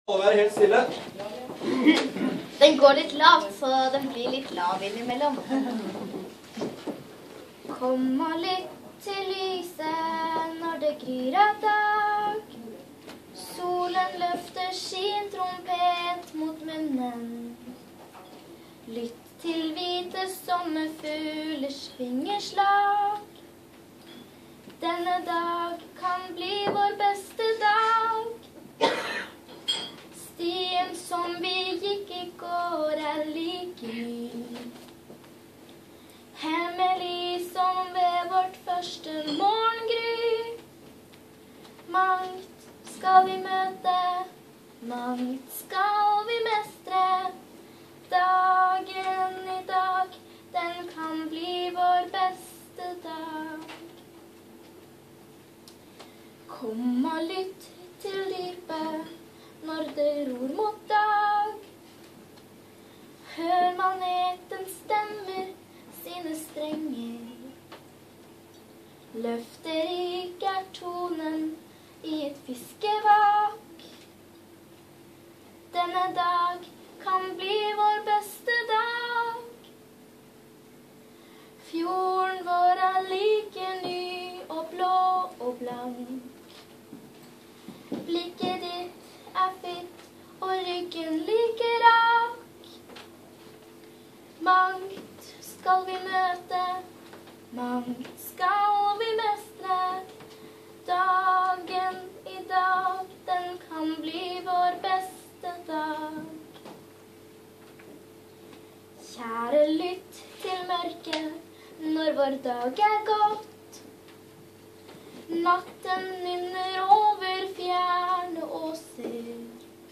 Vær helt stille. Den går litt lavt, så den blir litt lav innimellom. Kom og lytt til lyset når det gryr av dag. Solen løfter sin trompet mot munnen. Lytt til hvite sommerfuglers vingeslag. Denne dag kan bli vår beste dag. Stien som vi gikk i går like ny. Hemmelig som ved vårt første morgengry. Mangt skal vi møte, mangt skal vi mestre. Dagen i dag, den kan bli vår beste dag. Kom og lytt til dypet når det ror mot dag. Hør maneten stemmer sine strenger. Løfterik er tonen i et fiskevak. Denne dag kan bli vår beste dag. Fjorden vår er like ny og blå og blank. Blikket ditt er fitt og ryggen like rak. Mangt skal vi møte, mangt skal vi mestre. Dagen i dag, den kan bli vår beste dag. Kjære, lytt til mørket når vår dag er gått. Natten nynner over fjerne åser.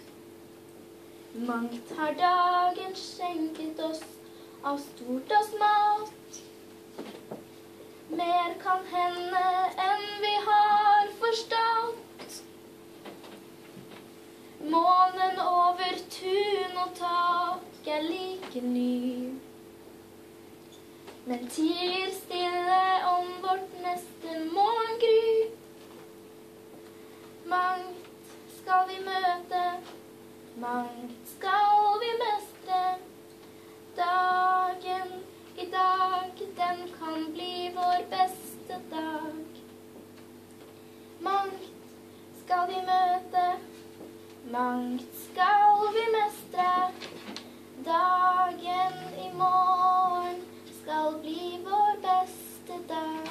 Mangt har dagen skjenket oss av stort og smått. Mer kan hende enn vi har forstått. Månen over tun og tak er like ny. Men tier stille om vårt neste morgengry. Mangt skal vi møte, mangt skal vi mestre. Dagen i dag, den kan bli vår beste dag. Mangt skal vi møte, mangt skal vi mestre. Dagen i morgen skal bli vår beste dag.